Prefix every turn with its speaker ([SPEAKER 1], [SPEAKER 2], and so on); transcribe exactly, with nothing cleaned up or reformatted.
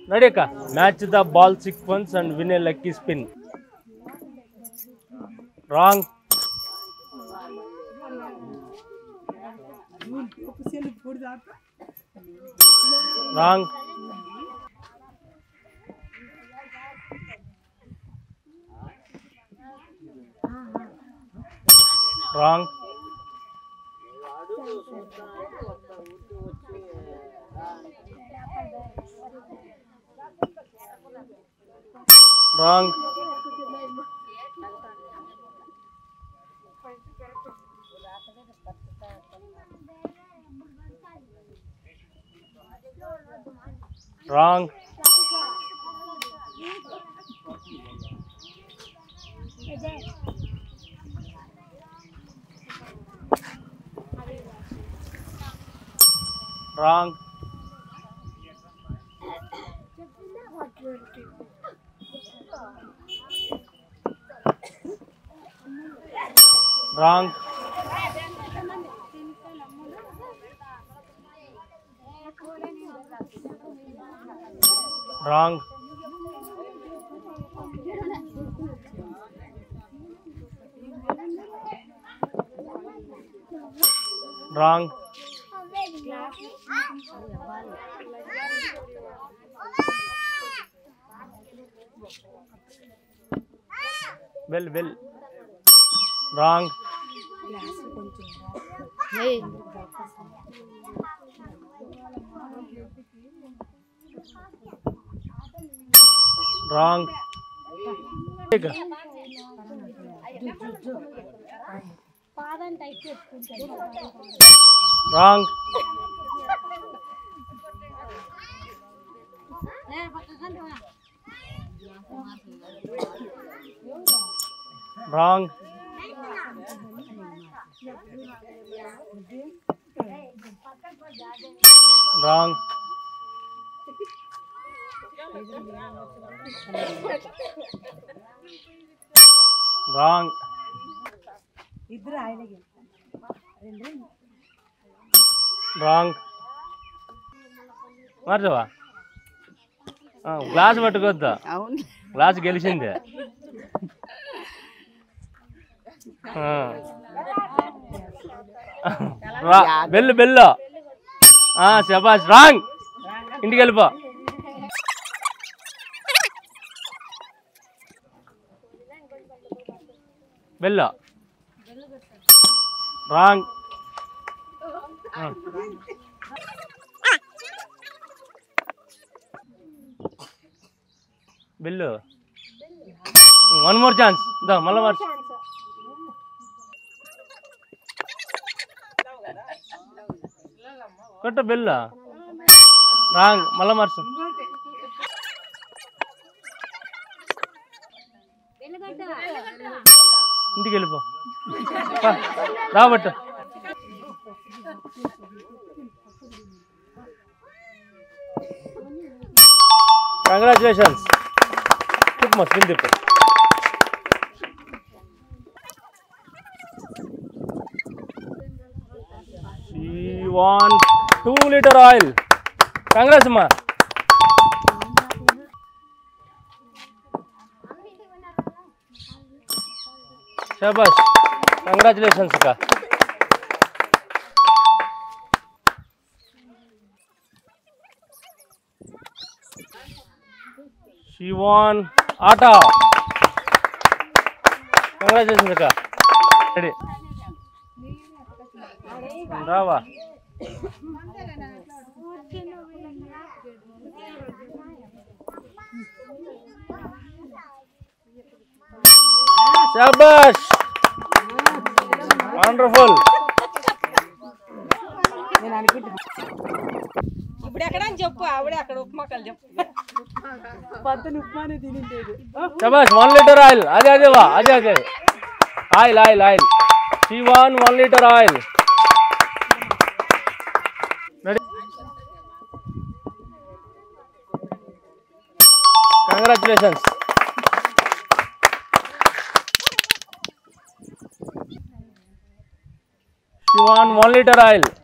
[SPEAKER 1] Nadeka, match the ball sequence and win a lucky spin. Wrong. Wrong. Wrong. Wrong. Wrong. Wrong. Wrong. Wrong. Wrong. Bell, bell. Wrong.
[SPEAKER 2] Hey.
[SPEAKER 1] Wrong. Wrong. Wrong. Wrong. Wrong. Wrong. మార్చవా glass పట్టుకోద్దా glass గెలిచింది bell bell శబాష్ wrong ఇంటికి వెళ్ళిపో bell wrong bill one more chance దా మళ్ళీ మార్చు కొట్ట బిల్లు రాంగ్ మళ్ళీ మార్చు ఇంటికి వెళ్ళిపో రాబట్టు కంగ్రాచులేషన్స్ తిప్పు స్పిన్ తిప్పు She won two liter oil. Congrats ma. Shabash. Congratulations ka. She won Atta. Congratulations ka. Ready. Brava. Shabash. Wonderful.
[SPEAKER 3] ఇప్పుడు ఎక్కడ అని చెప్పు ఆవిడ అక్కడ ఉప్మాకలు చెప్పు పద్దెన ఉప్మానే తినిండేది
[SPEAKER 1] శబాష్ వన్ లీటర్ ఆయిల్ అదే అదే వా అదే అదే oil oil oil She won one liter oil. Ready? Congratulations. She won one liter oil.